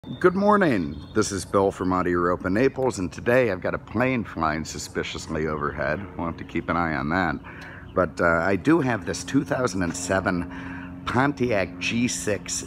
Good morning. This is Bill from Europa, Naples, and today I've got a plane flying suspiciously overhead. We'll have to keep an eye on that. But I do have this 2007 Pontiac G6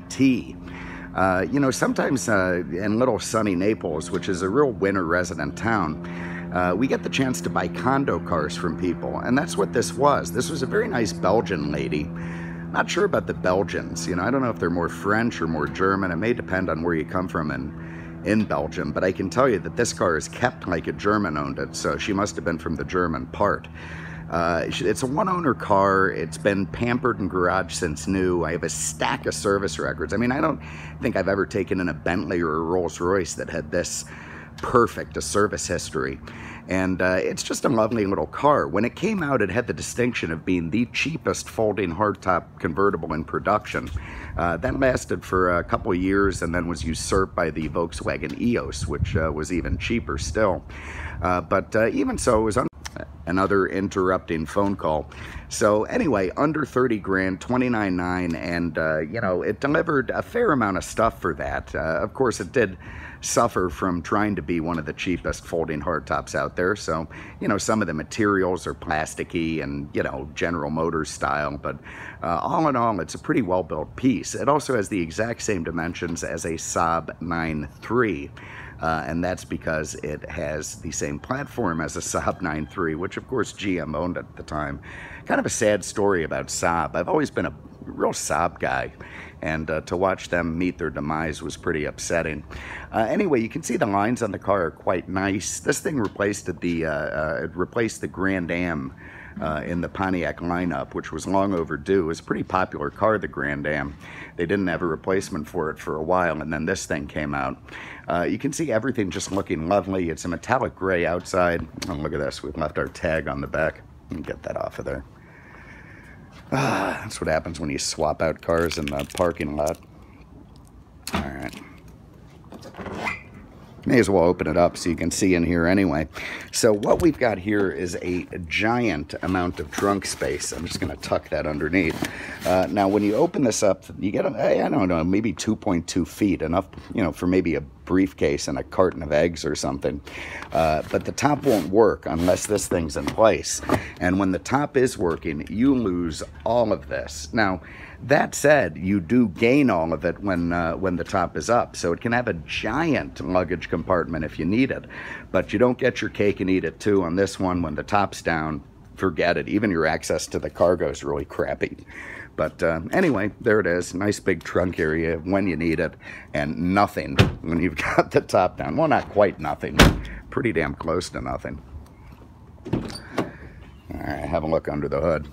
GT. Sometimes in little sunny Naples, which is a real winter resident town, we get the chance to buy condo cars from people, and that's what this was. This was a very nice Belgian lady. Not sure about the Belgians. I don't know if they're more French or more German. It may depend on where you come from in Belgium, but I can tell you that this car is kept like a German owned it, so she must have been from the German part. It's a one-owner car. It's been pampered and garage since new. I have a stack of service records. I mean, I don't think I've ever taken in a Bentley or a Rolls-Royce that had this perfect a service history. And it's just a lovely little car. When it came out, it had the distinction of being the cheapest folding hardtop convertible in production. That lasted for a couple of years and then was usurped by the Volkswagen EOS, which was even cheaper still. But even so, it was another interrupting phone call. So anyway, under 30 grand, 29.9, and it delivered a fair amount of stuff for that. Of course, it did suffer from trying to be one of the cheapest folding hardtops out there. So, some of the materials are plasticky and, General Motors style, but all in all, it's a pretty well-built piece. It also has the exact same dimensions as a Saab 9.3. And that's because it has the same platform as a Saab 9.3, which of course GM owned at the time. Kind of a sad story about Saab. I've always been a real Saab guy, and to watch them meet their demise was pretty upsetting. Anyway, you can see the lines on the car are quite nice. This thing replaced the Grand Am in the Pontiac lineup, which was long overdue. It was a pretty popular car, the Grand Am. They didn't have a replacement for it for a while, and then this thing came out. You can see everything just looking lovely. It's a metallic gray outside. Oh, look at this. We've left our tag on the back. Let me get that off of there. That's what happens when you swap out cars in the parking lot. All right. May as well open it up so you can see in here anyway. So what we've got here is a giant amount of trunk space. I'm just going to tuck that underneath. Now, when you open this up, you get, I don't know, maybe 2.2 feet, enough, for maybe a briefcase and a carton of eggs or something. But the top won't work unless this thing's in place. And when the top is working, you lose all of this. Now, that said, you do gain all of it when the top is up, so it can have a giant luggage compartment if you need it, but you don't get your cake and eat it too on this one. When the top's down, forget it. Even your access to the cargo is really crappy. But anyway, there it is. Nice big trunk area when you need it, and nothing when you've got the top down. Well, not quite nothing, pretty damn close to nothing. All right, have a look under the hood.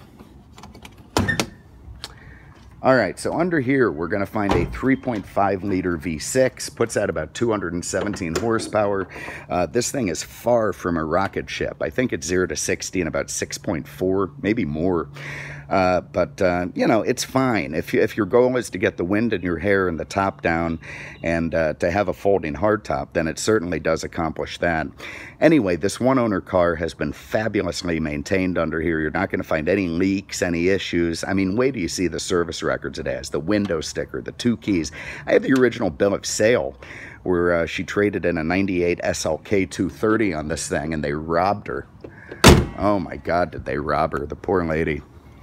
All right, so under here, we're going to find a 3.5 liter V6, puts out about 217 horsepower. This thing is far from a rocket ship. I think it's 0 to 60 in about 6.4, maybe more. But it's fine. If your goal is to get the wind in your hair and the top down and to have a folding hardtop, then it certainly does accomplish that. Anyway, this one-owner car has been fabulously maintained under here. You're not going to find any leaks, any issues. I mean, wait till you see the service records it has, the window sticker, the 2 keys. I have the original bill of sale where she traded in a 98 SLK 230 on this thing, and they robbed her. Oh, my God, did they rob her, the poor lady.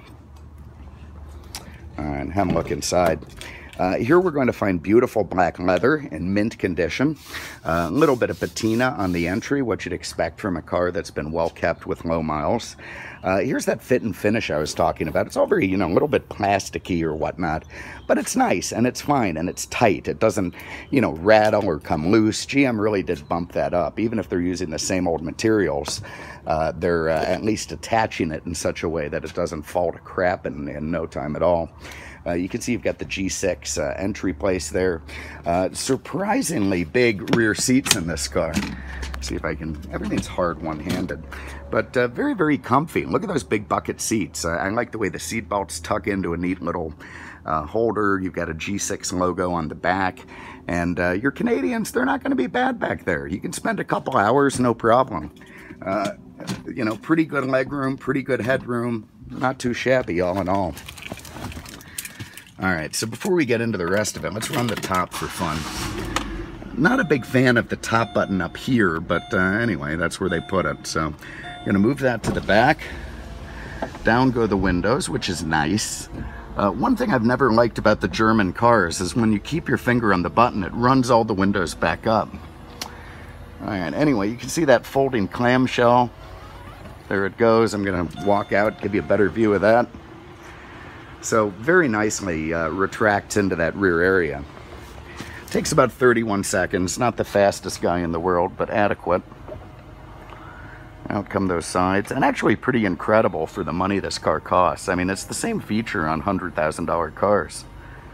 All right, have a look inside. Here we're going to find beautiful black leather in mint condition. A little bit of patina on the entry, what you'd expect from a car that's been well kept with low miles. Here's that fit and finish I was talking about. It's all very, a little bit plasticky or whatnot, but it's nice and it's fine and it's tight. It doesn't, rattle or come loose. GM really did bump that up. Even if they're using the same old materials, they're at least attaching it in such a way that it doesn't fall to crap in no time at all. You can see you've got the G6 entry place there. Surprisingly big rear seats in this car. See if I can, everything's hard one-handed, but very, very comfy. Look at those big bucket seats. I like the way the seat belts tuck into a neat little holder. You've got a G6 logo on the back, and your Canadians, they're not going to be bad back there. You can spend a couple hours, no problem. Pretty good leg room, pretty good headroom, not too shabby all in all. All right, so before we get into the rest of it, let's run the top for fun. Not a big fan of the top button up here, but anyway, that's where they put it. So I'm gonna move that to the back. Down go the windows, which is nice. One thing I've never liked about the German cars is when you keep your finger on the button, it runs all the windows back up. All right, anyway, you can see that folding clamshell. There it goes. I'm gonna walk out, give you a better view of that. So very nicely retracts into that rear area. Takes about 31 seconds, not the fastest guy in the world, but adequate. Out come those sides, and actually pretty incredible for the money this car costs. I mean, it's the same feature on $100,000 cars.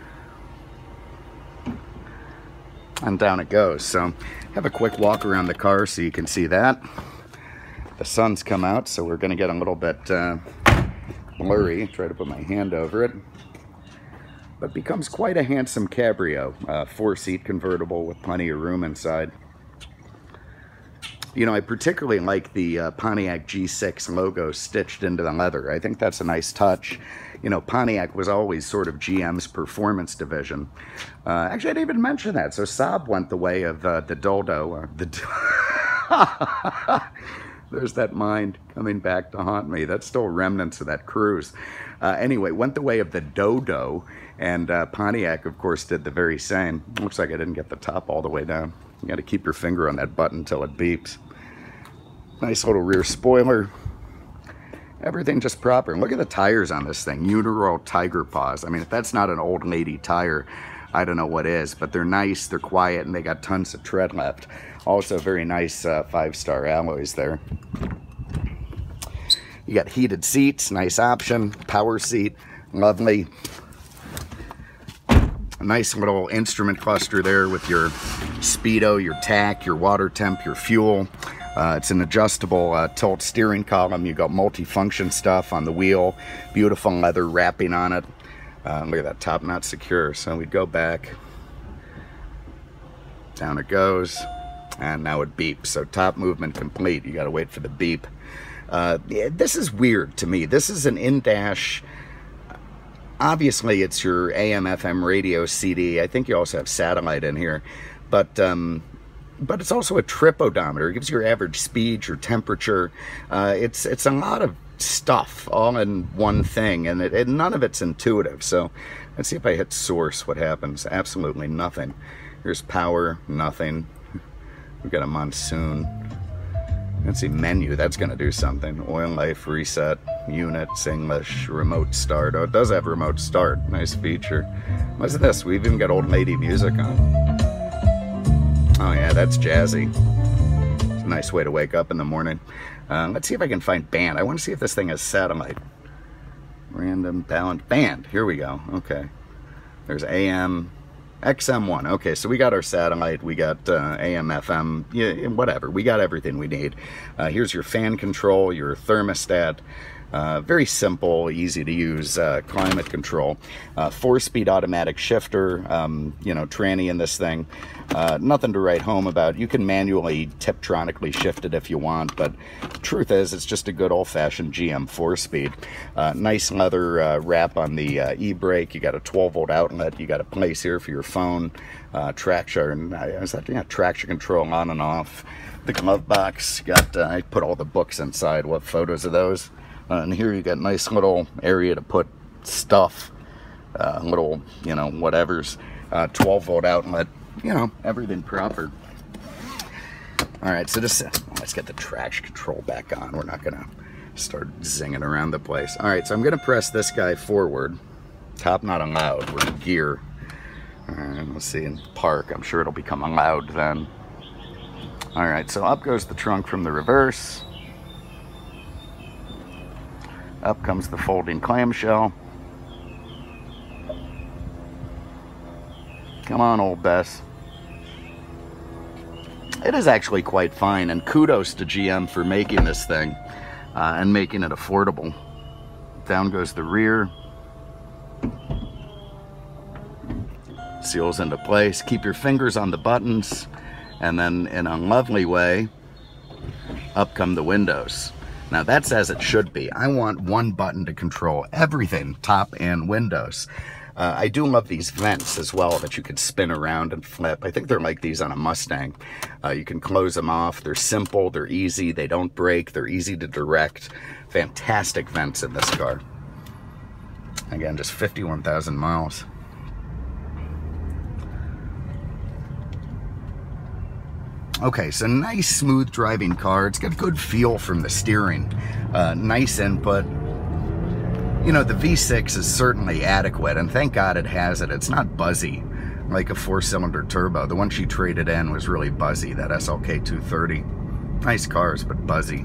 And down it goes. So have a quick walk around the car so you can see that. The sun's come out, so we're gonna get a little bit blurry. Try to put my hand over it. But becomes quite a handsome cabrio. 4-seat convertible with plenty of room inside. You know, I particularly like the Pontiac G6 logo stitched into the leather. I think that's a nice touch. You know, Pontiac was always sort of GM's performance division. Actually, I didn't even mention that. So Saab went the way of the Dodo. There's that mind coming back to haunt me. That's still remnants of that cruise. Anyway, went the way of the Dodo, and Pontiac, of course, did the very same. Looks like I didn't get the top all the way down. You got to keep your finger on that button until it beeps. Nice little rear spoiler. Everything just proper. Look at the tires on this thing. Uniroyal Tiger Paws. I mean, if that's not an old lady tire, I don't know what is, but they're nice, they're quiet, and they got tons of tread left. Also very nice 5-star alloys there. You got heated seats, nice option. Power seat, lovely. A nice little instrument cluster there with your speedo, your tack, your water temp, your fuel. It's an adjustable tilt steering column. You got multi-function stuff on the wheel. Beautiful leather wrapping on it. Look at that top, not secure. So we go back. Down it goes. And now it beeps. So top movement complete. You got to wait for the beep. Yeah, this is weird to me. This is an in-dash. Obviously, it's your AM/FM radio CD. I think you also have satellite in here. But it's also a trip odometer. It gives you your average speed, your temperature. It's a lot of stuff all in one thing, and none of it's intuitive. So let's see if I hit source, what happens. Absolutely nothing. Here's power, nothing. We've got a monsoon. Let's see, menu, that's going to do something. Oil, life, reset, units, English, remote start. Oh, it does have remote start. Nice feature. What's this? We've even got old lady music on. Oh yeah, that's jazzy. It's a nice way to wake up in the morning. Let's see if I can find band. I want to see if this thing has satellite. Random balance band. Here we go. Okay. There's AM, XM1. Okay, so we got our satellite. We got AM, FM, yeah, whatever. We got everything we need. Here's your fan control, your thermostat. Very simple, easy to use climate control. 4-speed automatic shifter, you know, tranny in this thing. Nothing to write home about. You can manually Tiptronically shift it if you want, but the truth is it's just a good old-fashioned GM 4-speed. Nice leather wrap on the e-brake. You got a 12-volt outlet. You got a place here for your phone. Traction, traction control on and off. The glove box, got I put all the books inside. What photos of those? And here you got a nice little area to put stuff, little, you know, whatever's, 12-volt outlet, you know, everything proper. All right, so just, let's get the traction control back on. We're not going to start zinging around the place. All right, so I'm going to press this guy forward. Top not allowed. We're in gear. All right, let's see, in park. I'm sure it'll become allowed then. All right, so up goes the trunk from the reverse. Up comes the folding clamshell. Come on, old Bess. It is actually quite fine, and kudos to GM for making this thing and making it affordable. Down goes the rear. Seals into place. Keep your fingers on the buttons, and then in a lovely way, up come the windows. Now that's as it should be. I want one button to control everything, top and windows. I do love these vents as well that you could spin around and flip. I think they're like these on a Mustang. You can close them off. They're simple, they're easy, they don't break, they're easy to direct. Fantastic vents in this car. Again, just 51,000 miles. Okay, so nice smooth driving car. It's got a good feel from the steering. Nice input. You know, the V6 is certainly adequate, and thank God it has it. It's not buzzy like a 4-cylinder turbo. The one she traded in was really buzzy, that SLK 230. Nice cars, but buzzy.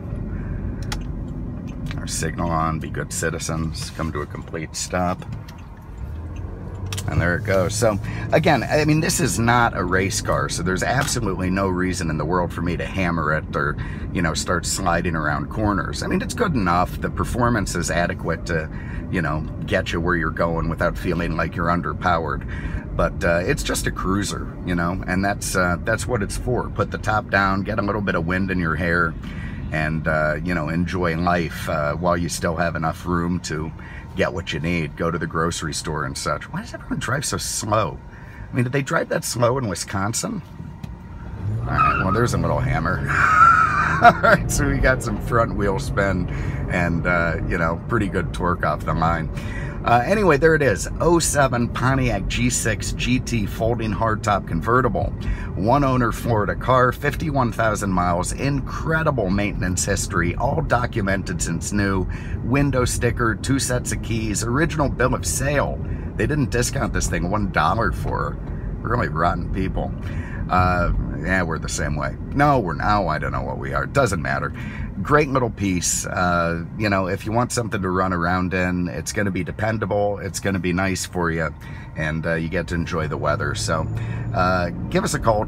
Our signal on, be good citizens, come to a complete stop. And there it goes. So again, I mean, this is not a race car, so there's absolutely no reason in the world for me to hammer it or, you know, start sliding around corners. I mean, it's good enough. The performance is adequate to, you know, get you where you're going without feeling like you're underpowered. But it's just a cruiser, you know, and that's what it's for. Put the top down, get a little bit of wind in your hair, and you know, enjoy life while you still have enough room to get what you need, go to the grocery store and such. Why does everyone drive so slow? I mean, did they drive that slow in Wisconsin? All right, well, there's a little hammer. All right, so we got some front wheel spin and, you know, pretty good torque off the line. Anyway, there it is, 07 Pontiac G6 GT Folding Hard Top Convertible. One owner Florida car, 51,000 miles, incredible maintenance history, all documented since new. Window sticker, 2 sets of keys, original bill of sale. They didn't discount this thing $1 for her. Really rotten people. Yeah, we're the same way. No, we're now, I don't know what we are. Doesn't matter. Great little piece. You know, if you want something to run around in, it's going to be dependable. It's going to be nice for you, and you get to enjoy the weather. So give us a call,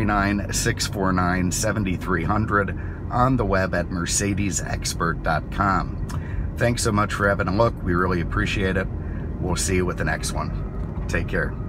239-649-7300, on the web at mercedesexpert.com. Thanks so much for having a look. We really appreciate it. We'll see you with the next one. Take care.